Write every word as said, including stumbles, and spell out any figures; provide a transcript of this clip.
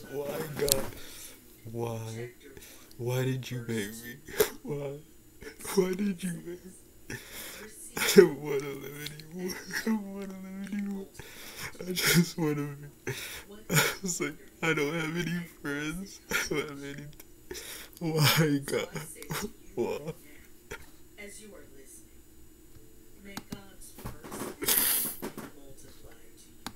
Why, God? Why? Why did you make me? Why? Why did you make me? I don't want to live anymore. I don't want to live anymore. I just want to be. I was like, I don't have any friends. I don't have anything. Why, God?